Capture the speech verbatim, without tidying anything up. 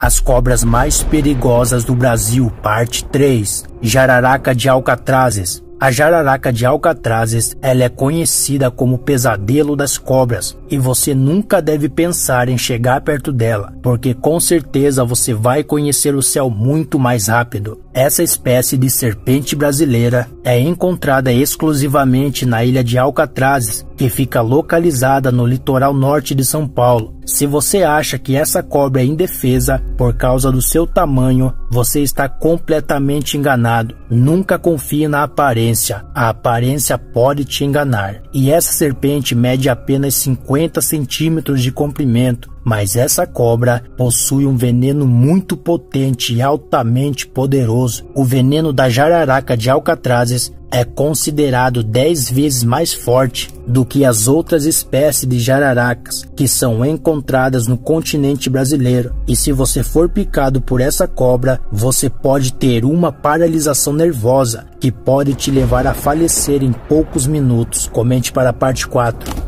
As cobras mais perigosas do Brasil, parte três. Jararaca de Alcatrazes. A jararaca de Alcatrazes, ela é conhecida como pesadelo das cobras, e você nunca deve pensar em chegar perto dela, porque com certeza você vai conhecer o céu muito mais rápido. Essa espécie de serpente brasileira é encontrada exclusivamente na ilha de Alcatrazes, que fica localizada no litoral norte de São Paulo. Se você acha que essa cobra é indefesa por causa do seu tamanho, você está completamente enganado. Nunca confie na aparência. A aparência pode te enganar. E essa serpente mede apenas cinquenta centímetros de comprimento. Mas essa cobra possui um veneno muito potente e altamente poderoso. O veneno da jararaca de Alcatrazes é considerado dez vezes mais forte do que as outras espécies de jararacas que são encontradas no continente brasileiro. E se você for picado por essa cobra, você pode ter uma paralisação nervosa que pode te levar a falecer em poucos minutos. Comente para a parte quatro.